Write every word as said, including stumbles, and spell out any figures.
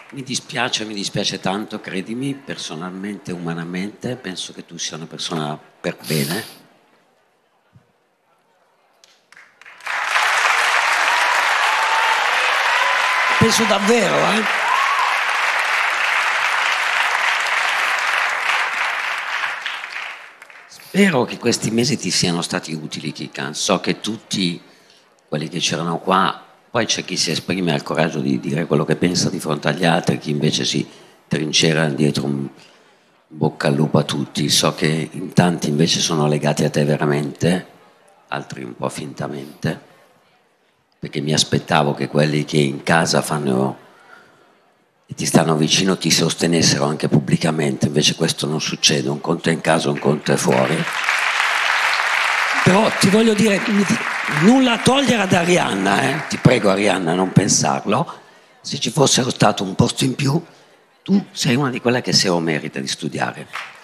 Mi dispiace, mi dispiace tanto, credimi, personalmente, umanamente, penso che tu sia una persona per bene. Penso davvero, eh? Spero che questi mesi ti siano stati utili, Kikan. So che tutti quelli che c'erano qua, poi c'è chi si esprime al coraggio di dire quello che pensa di fronte agli altri, chi invece si trincera dietro un bocca al lupo a tutti. So che in tanti invece sono legati a te veramente, altri un po' fintamente, perché mi aspettavo che quelli che in casa fanno e ti stanno vicino ti sostenessero anche pubblicamente, invece questo non succede, un conto è in casa, un conto è fuori. Però ti voglio dire, nulla a togliere ad Arianna, eh? Ti prego Arianna, non pensarlo. Se ci fosse stato un posto in più, tu sei una di quelle che se lo merita di studiare.